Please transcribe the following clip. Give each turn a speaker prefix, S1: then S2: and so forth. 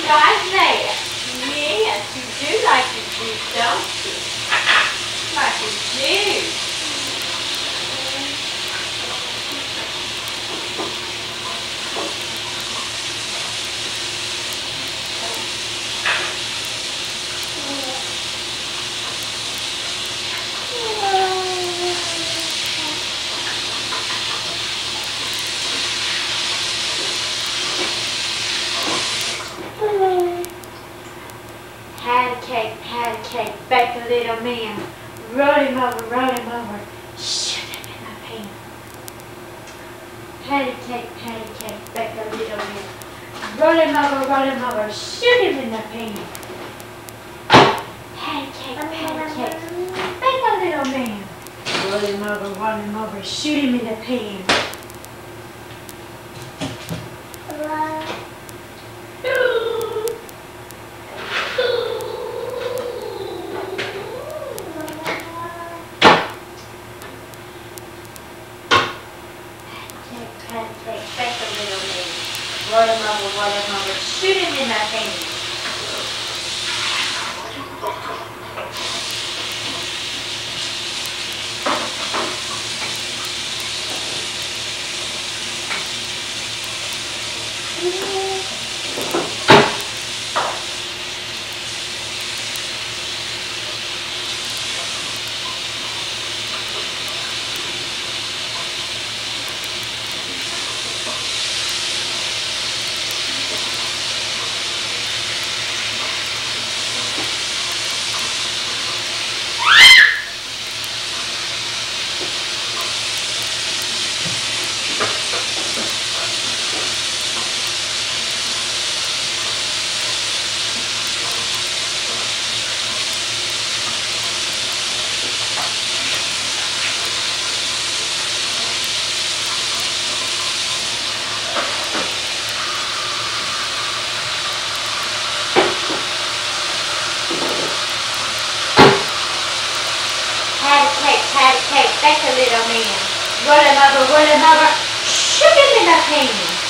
S1: like that? Yes, you do like the juice, don't you? Like the juice. Patty cake, bake a little man. Roll him over, shoot him in the pan. Patty cake, bake a little man. Roll him over, shoot him in the pan. Patty cake, bake a little man. Roll him over, shoot him in the pan. Pancake, bake a little man. Roll him over, shoot him in the pan. Patty cake, bake a little man. Roll him over, shoot him in the pan.